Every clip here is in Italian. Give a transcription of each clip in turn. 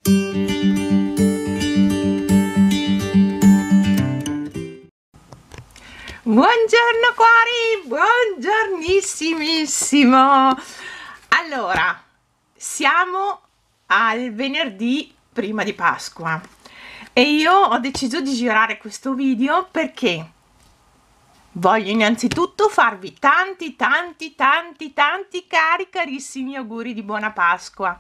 Buongiorno cuori, buongiornissimissimo. Allora, siamo al venerdì prima di Pasqua e io ho deciso di girare questo video perché voglio innanzitutto farvi tanti carissimi auguri di buona Pasqua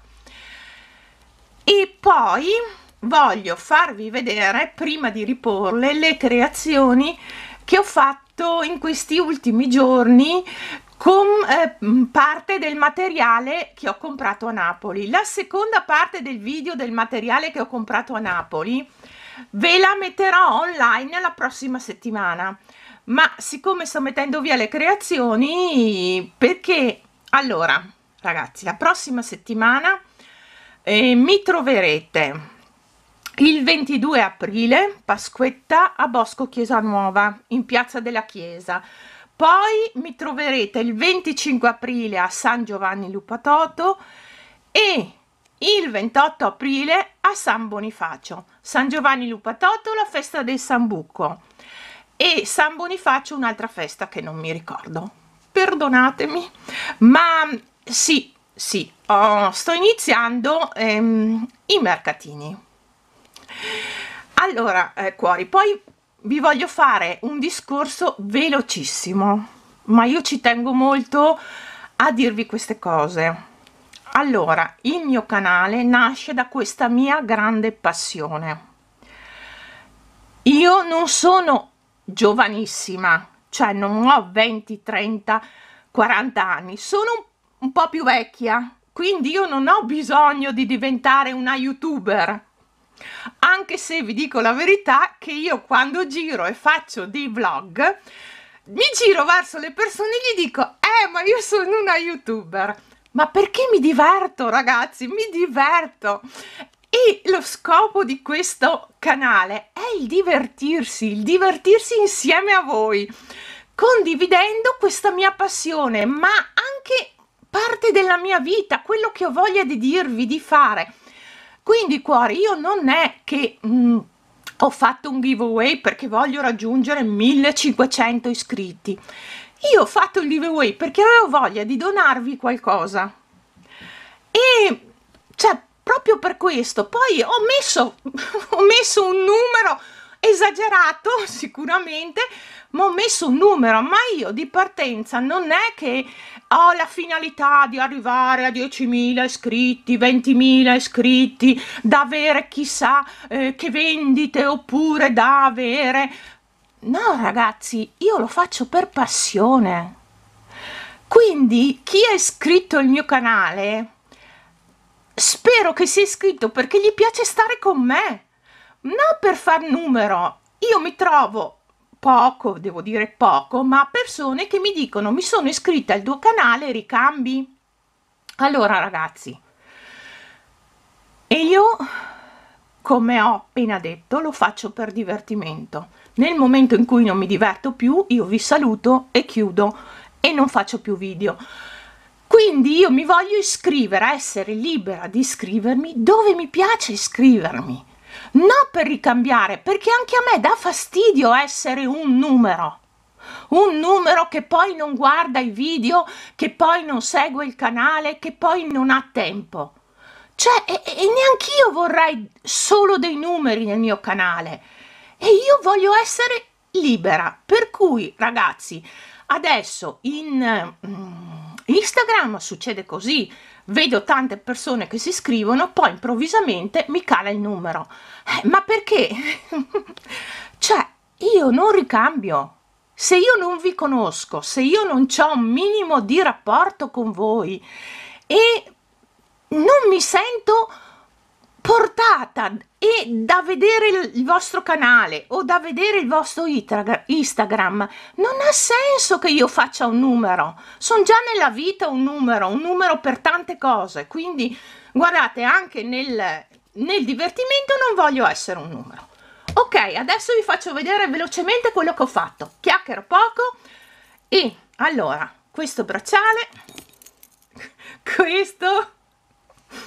e poi voglio farvi vedere, prima di riporle, le creazioni che ho fatto in questi ultimi giorni con parte del materiale che ho comprato a Napoli. La seconda parte del video del materiale che ho comprato a Napoli ve la metterò online la prossima settimana, ma siccome sto mettendo via le creazioni, perché allora ragazzi, la prossima settimana mi troverete il 22 aprile, Pasquetta, a Bosco Chiesa Nuova, in Piazza della Chiesa. Poi mi troverete il 25 aprile a San Giovanni Lupatoto e il 28 aprile a San Bonifacio. San Giovanni Lupatoto, la festa del Sambuco, e San Bonifacio un'altra festa che non mi ricordo. Perdonatemi, ma sì, sto iniziando i mercatini. Allora cuori, poi vi voglio fare un discorso velocissimo, ma io ci tengo molto a dirvi queste cose. Allora, il mio canale nasce da questa mia grande passione. Io non sono giovanissima, cioè non ho 20, 30, 40 anni, sono un po' più vecchia, quindi io non ho bisogno di diventare una youtuber. Anche se vi dico la verità che io quando giro e faccio dei vlog mi giro verso le persone e gli dico ma io sono una youtuber, ma perché mi diverto ragazzi, mi diverto, e lo scopo di questo canale è il divertirsi insieme a voi, condividendo questa mia passione, ma anche parte della mia vita, quello che ho voglia di dirvi, di fare. Quindi cuori, io non è che ho fatto un giveaway perché voglio raggiungere 1500 iscritti. Io ho fatto il giveaway perché avevo voglia di donarvi qualcosa. E cioè, proprio per questo. Poi ho messo un numero esagerato sicuramente, ma ho messo un numero, ma io di partenza non è che ho la finalità di arrivare a 10.000 iscritti, 20.000 iscritti, da avere chissà che vendite, oppure da avere... No ragazzi, io lo faccio per passione. Quindi chi è iscritto al mio canale, spero che sia iscritto perché gli piace stare con me, non per far numero. Io mi trovo poco, devo dire poco, ma persone che mi dicono mi sono iscritta al tuo canale, ricambi? Allora ragazzi, e io, come ho appena detto, lo faccio per divertimento. Nel momento in cui non mi diverto più, io vi saluto e chiudo e non faccio più video. Quindi io mi voglio iscrivere, essere libera di iscrivermi dove mi piace iscrivermi, non per ricambiare, perché anche a me dà fastidio essere un numero che poi non guarda i video, che poi non segue il canale, che poi non ha tempo. Cioè, e neanch'io vorrei solo dei numeri nel mio canale, e io voglio essere libera. Per cui ragazzi, adesso in Instagram succede così, vedo tante persone che si iscrivono, poi improvvisamente mi cala il numero. Ma perché? Cioè, io non ricambio. Se io non vi conosco, se io non ho un minimo di rapporto con voi e non mi sento portata e da vedere il vostro canale o da vedere il vostro Instagram, non ha senso che io faccia un numero. Sono già nella vita un numero per tante cose, quindi guardate, anche nel divertimento non voglio essere un numero. Ok, adesso vi faccio vedere velocemente quello che ho fatto, chiacchiero poco. E allora, questo bracciale,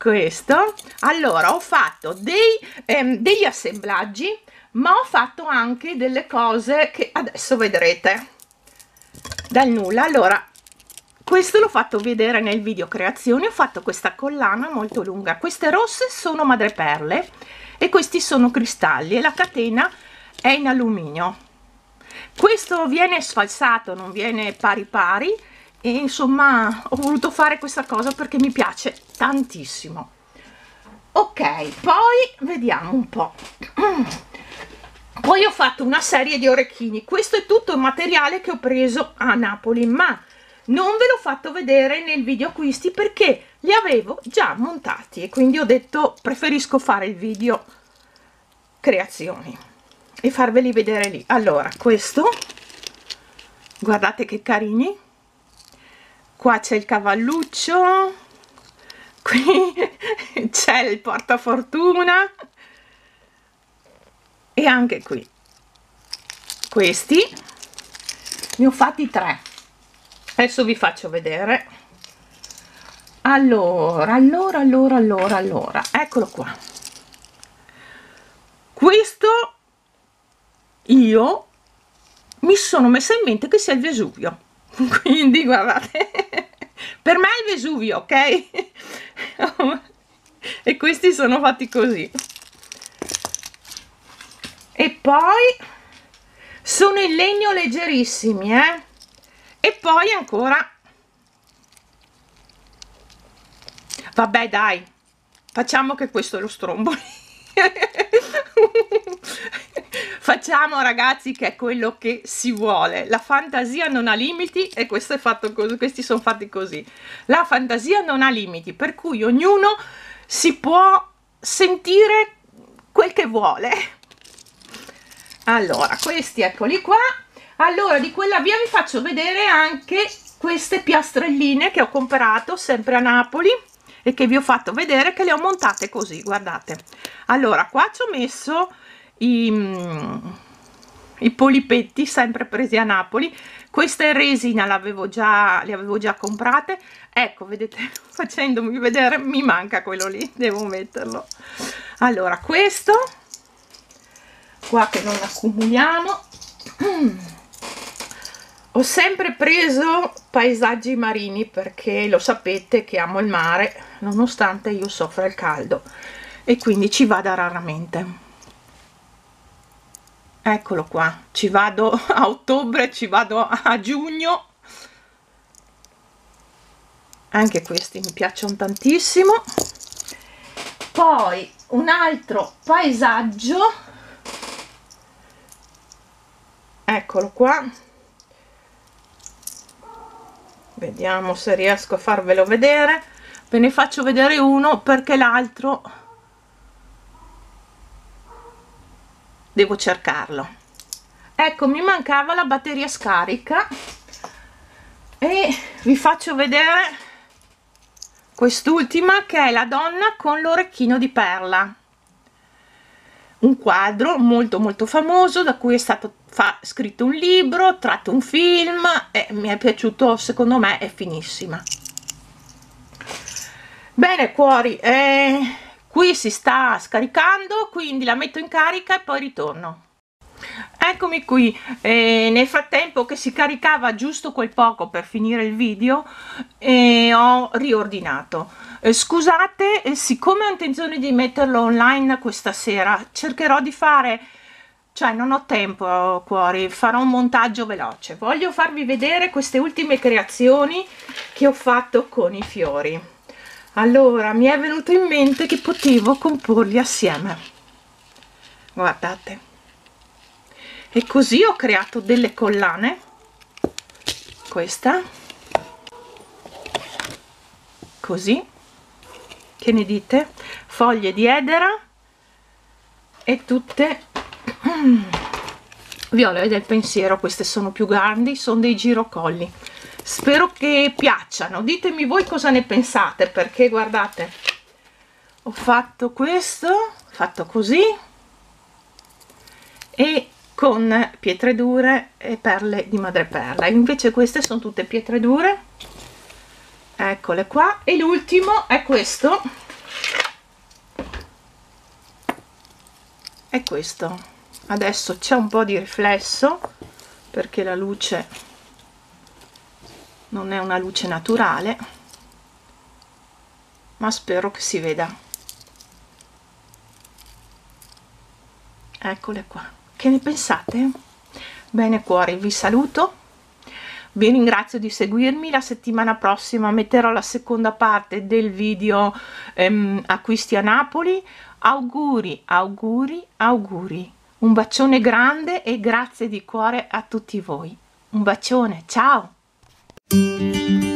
questo. Allora, ho fatto degli assemblaggi, ma ho fatto anche delle cose che adesso vedrete dal nulla. Allora, questo l'ho fatto vedere nel video creazioni. Ho fatto questa collana molto lunga, queste rosse sono madreperle e questi sono cristalli, e la catena è in alluminio. Questo viene sfalsato, non viene pari pari, e insomma ho voluto fare questa cosa perché mi piace tantissimo. Ok, poi vediamo un po'. Poi ho fatto una serie di orecchini. Questo è tutto il materiale che ho preso a Napoli, ma non ve l'ho fatto vedere nel video acquisti perché li avevo già montati, e quindi ho detto preferisco fare il video creazioni e farveli vedere lì. Allora, questo, guardate che carini, qua c'è il cavalluccio, qui c'è il portafortuna, e anche qui questi ne ho fatti 3. Adesso vi faccio vedere. Allora, eccolo qua. Questo io mi sono messa in mente che sia il Vesuvio, quindi guardate, per me è il Vesuvio, ok? E questi sono fatti così. E poi sono in legno leggerissimi, e poi ancora, vabbè dai, facciamo che questo è lo stromboli. Facciamo, ragazzi, che è quello che si vuole. La fantasia non ha limiti, e questo è fatto così, questi sono fatti così. La fantasia non ha limiti, per cui ognuno si può sentire quel che vuole. Allora, questi eccoli qua. Allora, di quella via vi faccio vedere anche queste piastrelline che ho comprato sempre a Napoli e che vi ho fatto vedere, che le ho montate così, guardate. Allora, qua ci ho messo i polipetti sempre presi a Napoli. Questa in resina le avevo già comprate. Ecco, vedete, facendomi vedere mi manca quello lì, devo metterlo. Allora, questo qua, che non accumuliamo. Ho sempre preso paesaggi marini perché lo sapete che amo il mare, nonostante io soffra il caldo, e quindi ci vado raramente. Eccolo qua, ci vado a ottobre, ci vado a giugno. Anche questi mi piacciono tantissimo. Poi un altro paesaggio, eccolo qua, vediamo se riesco a farvelo vedere. Ve ne faccio vedere uno perché l'altro devo cercarlo. Ecco, mi mancava la batteria scarica, e vi faccio vedere quest'ultima, che è la donna con l'orecchino di perla, un quadro molto molto famoso, da cui è stato scritto un libro, tratto un film, e mi è piaciuto, secondo me è finissima. Bene cuori, qui si sta scaricando, quindi la metto in carica e poi ritorno. Eccomi qui. Nel frattempo che si caricava giusto quel poco per finire il video, ho riordinato. Scusate, siccome ho intenzione di metterlo online questa sera, cercherò di fare, cioè non ho tempo cuori, farò un montaggio veloce. Voglio farvi vedere queste ultime creazioni che ho fatto con i fiori. Allora, mi è venuto in mente che potevo comporli assieme, guardate, e così ho creato delle collane. Questa così, che ne dite? Foglie di edera e tutte viole del pensiero. Queste sono più grandi, sono dei girocolli. Spero che piacciono, ditemi voi cosa ne pensate, perché guardate, ho fatto questo, fatto così, e con pietre dure e perle di madreperla. Invece queste sono tutte pietre dure, eccole qua. E l'ultimo è questo, è questo. Adesso c'è un po' di riflesso perché la luce non è una luce naturale, ma spero che si veda. Eccole qua. Che ne pensate? Bene cuori, vi saluto, vi ringrazio di seguirmi. La settimana prossima metterò la seconda parte del video acquisti a Napoli. Auguri, auguri, auguri. Un bacione grande e grazie di cuore a tutti voi. Un bacione, ciao!